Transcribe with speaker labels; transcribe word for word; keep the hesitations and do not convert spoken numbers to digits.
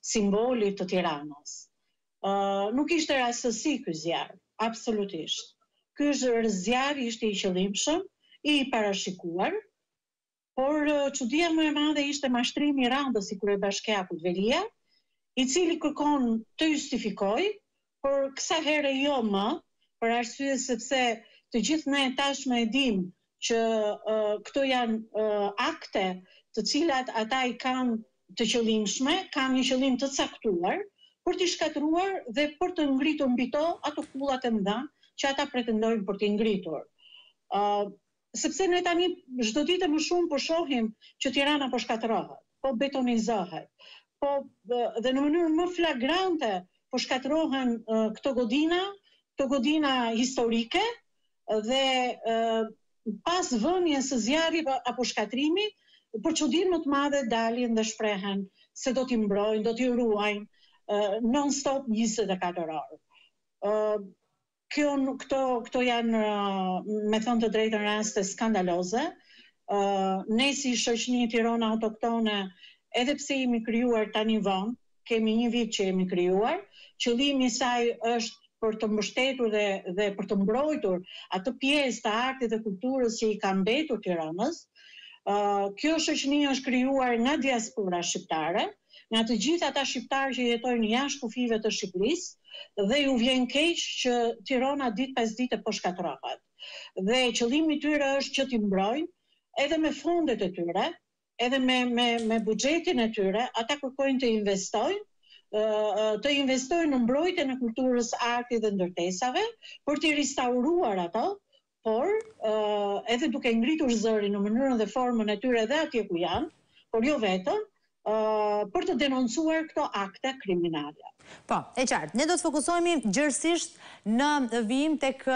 Speaker 1: simbolit të Tiranës. Uh, nuk ishte rastësi ky zjarr, absolutisht. Ky zjarr ishte i qëllimshëm, i parashikuar, por uh, çudia më e madhe ishte mashtrimi i Randës si kryebashkiakut Velia, i cili kërkon të justifikojë, por kësa herë jo më, për arsye sepse të gjithë ne tashmë e dim që uh, këto janë uh, akte të cilat ata i kanë të qëllimshme, kanë një qëllim të caktuar, për t'i shkatruar dhe për të ngritur mbi to ato kullat e mëdha që ata pretendojnë për t'i ngritur. Uh, sepse ne tani çdo ditë më shumë po shohim që Tirana po shkatërrohet, po betonizohet, po dhe në mënyrë më flagrante po shkatërrohen uh, këto godina, këto godina historike dhe uh, pas vënies së zjarrit apo shkatrimit, për çudinë më të madhe dalin dhe shprehen se do t'i mbrojnë, do t'i ruajnë uh, non-stop njëzet e katër orë. Uh, kjo, këto, këto janë, uh, me thënë të drejtën, raste skandaloze. Uh, ne si shoqëni Tirana autoktone, edhe pse jemi krijuar tani vonë, kemi një vit që jemi krijuar, qëllimi i saj është për të mbështetur dhe, dhe për të mbrojtur atë pjesë të artit dhe kulturës që i ka mbetur Tiranës. Uh, kjo shoqëni është krijuar nga diaspora shqiptare, nga të gjithë ata shqiptarë që jetojnë jashtë kufive të Shqipërisë dhe ju vjen keq që Tirana ditë pas dite po shkatërrohet. Dhe qëllimi i tyre është që t'i mbrojnë, edhe me fondet e tyre, edhe me, me, me buxhetin e tyre, ata kërkojnë të investojnë, të investojnë në mbrojtjen e kulturës, artit dhe ndërtesave, për t'i restauruar ato, por uh, edhe duke ngritur zërin në mënyrën dhe formën e tyre dhe atje ku janë, por jo vetëm, uh, për të denoncuar këto akte kriminale.
Speaker 2: Po, e qartë, ne do të fokusohemi gjërësisht në vijim tek